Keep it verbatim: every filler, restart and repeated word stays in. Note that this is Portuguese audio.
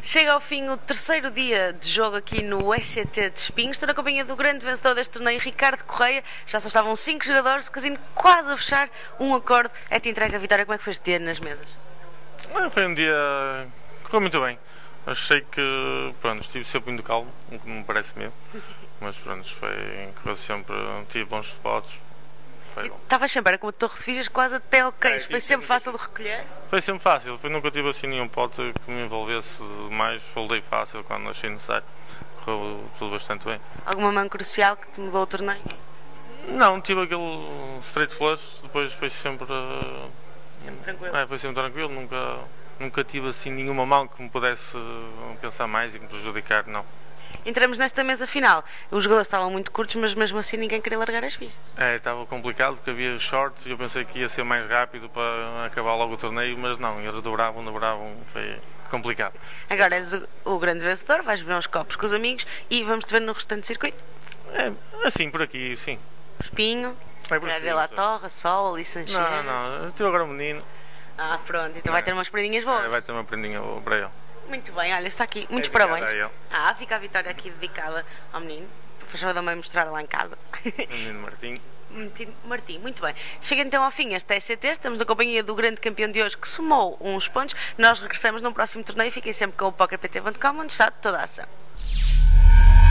Chega ao fim o terceiro dia de jogo aqui no S C T de Espinhos. Estou na companhia do grande vencedor deste torneio, Ricardo Correia. Já só estavam cinco jogadores, o casino quase a fechar um acordo. É te entrega a vitória. Como é que foi este dia nas mesas? Foi um dia que correu muito bem. Achei que, pronto, estive sempre muito calmo, o que me parece mesmo. Mas pronto, foi, correu sempre, tive bons spots. Foi bom. Estavas sempre, era como a Torre de Fijas, quase até ao queijo. É, foi sempre fácil de recolher? Foi sempre fácil, foi, nunca tive assim nenhum pote que me envolvesse mais. Foldei fácil quando achei necessário. Correu tudo bastante bem. Alguma mão crucial que te mudou o torneio? Não, tive aquele straight flush, depois foi sempre. Sempre tranquilo? É, foi sempre tranquilo, nunca, nunca tive assim nenhuma mão que me pudesse pensar mais e me prejudicar, não. Entramos nesta mesa final. Os jogadores estavam muito curtos, mas mesmo assim ninguém queria largar as fichas. É, estava complicado porque havia shorts e eu pensei que ia ser mais rápido para acabar logo o torneio, mas não, eles dobravam, dobravam, foi complicado. Agora és o, o grande vencedor, vais beber uns copos com os amigos e vamos te ver no restante circuito. É, assim, por aqui, sim. Espinho, É por Ilha à Torre, Sol, ali Sanches. Não, não, tive agora um menino. Ah, pronto, então vai É. ter umas prendinhas boas. É, vai ter uma prendinha boa para ele. Muito bem, olha, está aqui, muitos dedicada parabéns. a ele. Ah, fica a vitória aqui dedicada ao menino. Faz favor da mãe mostrar lá em casa. O menino Martim. Martim, Martim, muito bem. Chega então ao fim este S C T, estamos na companhia do grande campeão de hoje que somou uns pontos. Nós regressamos num próximo torneio, fiquem sempre com o Poker P T ponto com, onde está toda a ação.